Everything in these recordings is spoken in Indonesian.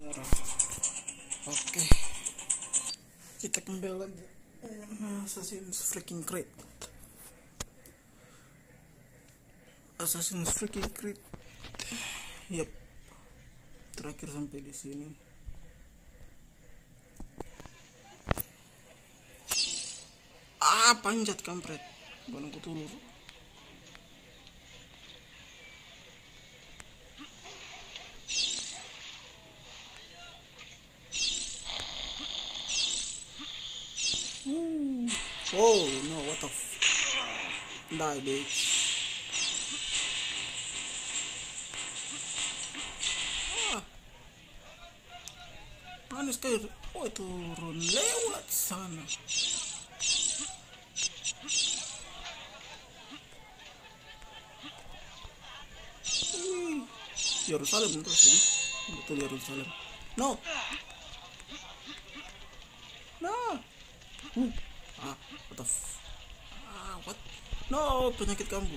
Oke, kita kembali lagi. Assassin's freaking Creed. Assassin's freaking Creed. Yap. Terakhir sampai di sini. Panjat kampret. Barang ku turun. Oh no, what the die bitch. Manis kayak turun lewat sana. Yerusalem terus ini. Betul Yerusalem. No. What? No, penyakit kambuh.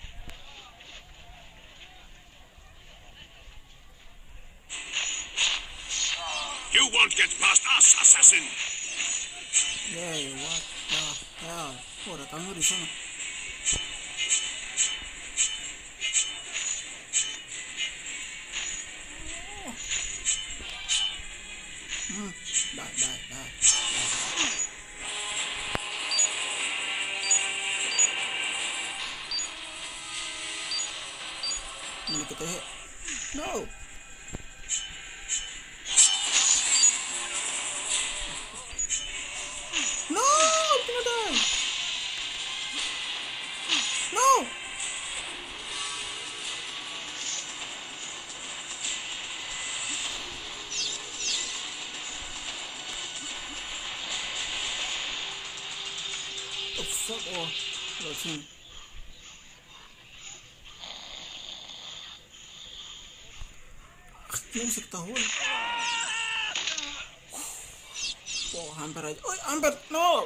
You won't get past us, assassin. Yeah, what the hell? Oh, ada tamu di sana. Die. Ini kita hit. No. No, tidak. No. Oh fuck oh. Lihat sini. Ini bisa ketahuan. Oh, hampir aja. Oh, hampir. No.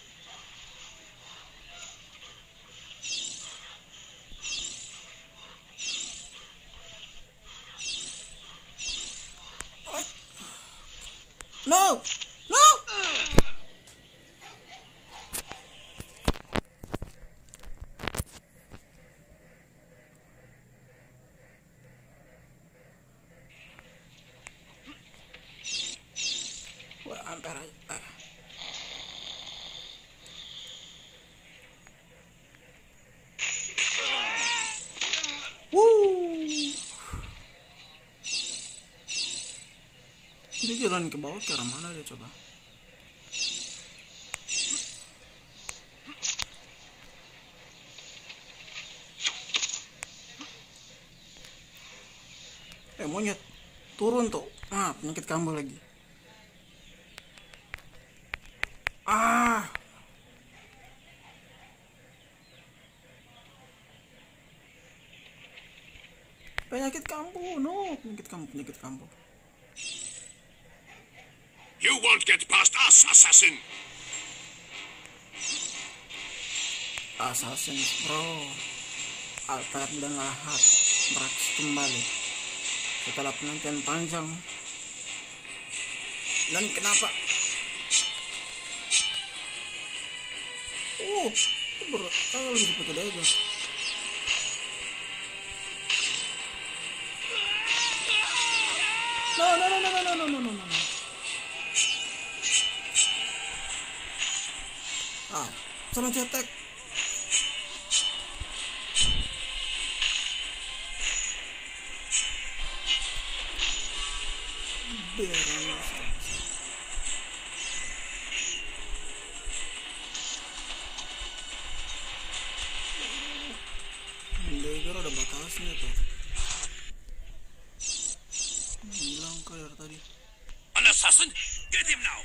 No. No. Wah, hampir aja. Dia jalan ke bawah ke arah mana dia coba? Monyet turun tuh. Penyakit kambuh lagi. Penyakit kambuh. No, penyakit kambuh. You won't get past us, assassin. Assassin's bro. Altar dan lahat beraksi kembali setelah penantian panjang. Dan kenapa? Kalau lebih cepat aja. No. Salah cetek. Dagger ada batasnya tuh. Hilang kayak tadi. An assassin? Get him now.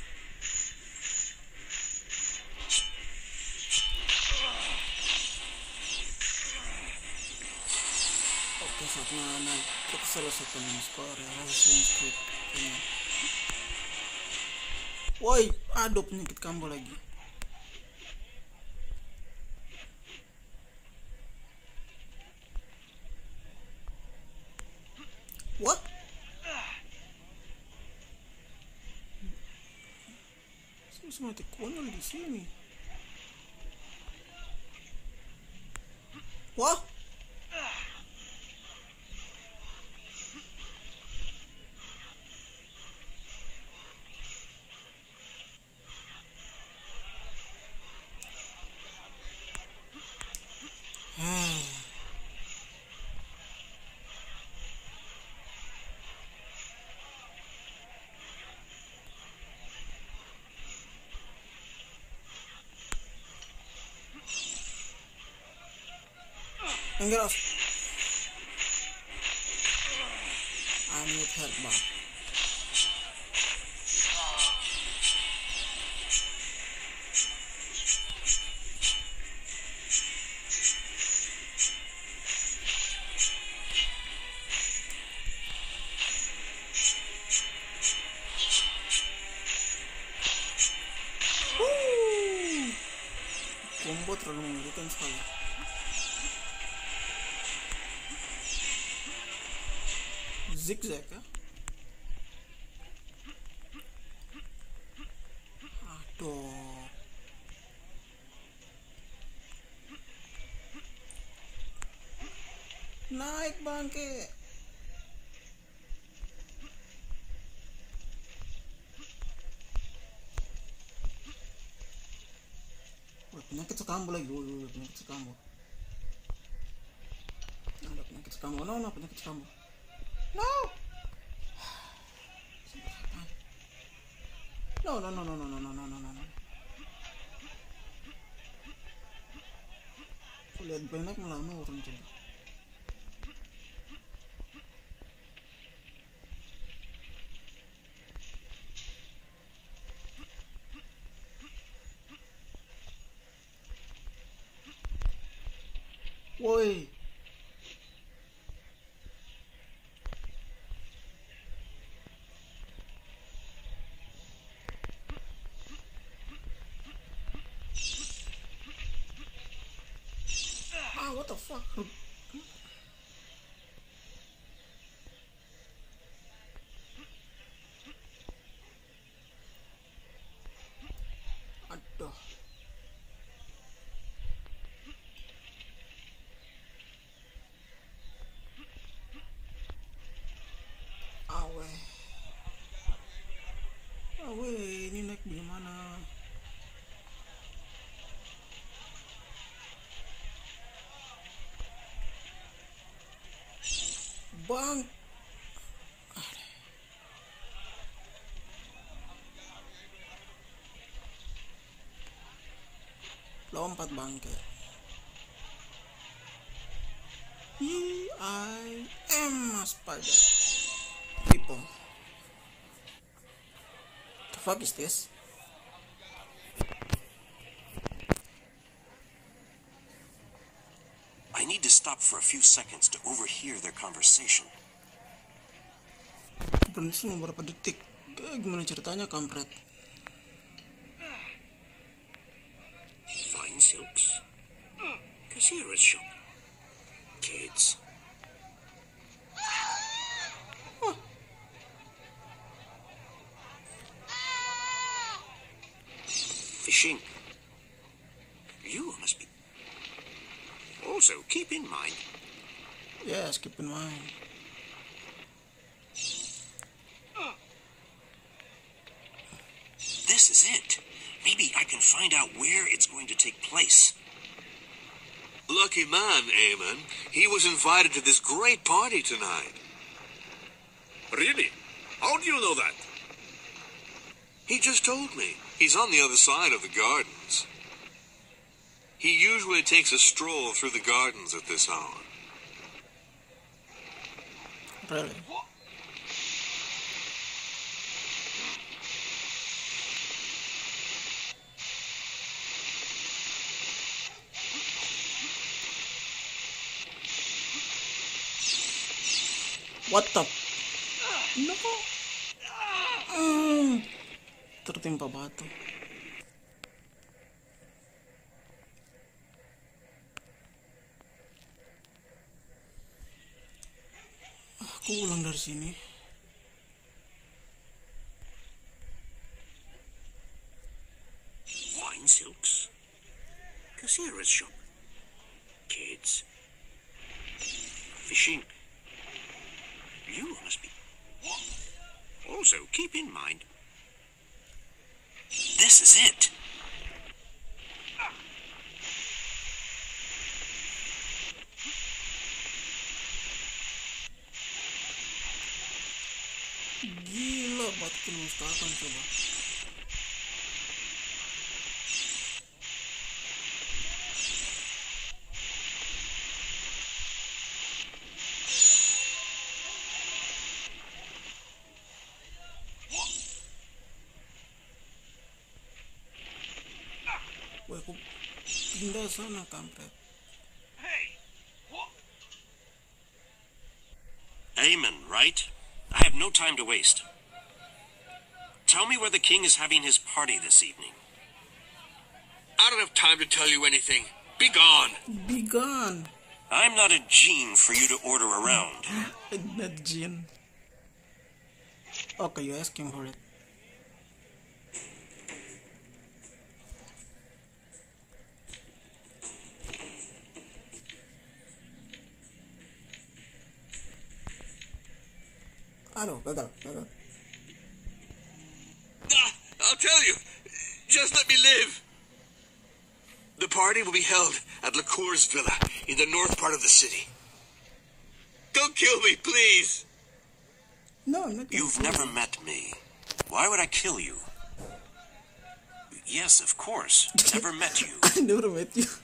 Oke, saatnya naik kita selesaikan skor ya. Assassin's Creed. Woi, aduh penyakit kambuh lagi. What? Terus mati konyol di sini. Wah. Get off. I need help back. Combo terlalu mengerikan sekali. Zigzag ya. Aduh. Naik bangke. Penyakit sekambu lagi. Penyakit sekambu. Ada penyakit sekambu. No, penyakit sekambu. No. No. Lihat banyak melama orang coba. Woi. What the fuck? Aduh. Awe, ini naik gimana? Bang. Lompat bangke. I am a spider. People. The fuck is this? I need to stop for a few seconds to overhear their conversation. Berhenti beberapa detik. Gimana ceritanya, kampret? Fine silks. Cashiera's shop. Kids. Fishing. You must be. Also, keep in mind. Yes, keep in mind. This is it. Maybe I can find out where it's going to take place. Lucky man, Eamon. He was invited to this great party tonight. Really? How do you know that? He just told me. He's on the other side of the gardens. He usually takes a stroll through the gardens at this hour. Really? What the? No. Tertimpa batu. Aku ulang dari sini. Sierra's shop. Kids. Fishing. You must be. Also, keep in mind, this is it. Gila, batu mustahil coba. Wah, aku pindah sana kampret. Amen, right? I have no time to waste. Tell me where the king is having his party this evening. I don't have time to tell you anything. Be gone. Be gone. I'm not a gene for you to order around. Not Jin. Okay, you're asking for it. Aduh, gagal. I'll tell you. Just let me live. The party will be held at Lacour's villa in the north part of the city. Don't kill me, please. No, I'm not. You've never met me. Why would I kill you? Yes, of course. Never met you. I never met you.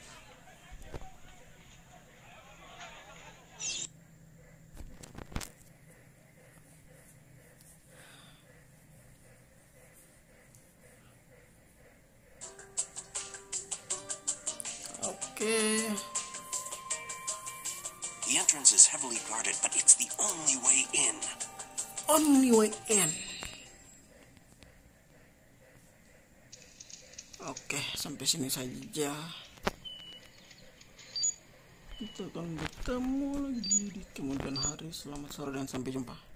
Okay. The entrance is heavily guarded, but it's the only way in. Only way in. Oke, sampai sini saja. Kita akan bertemu lagi di kemudian hari. Selamat sore dan sampai jumpa.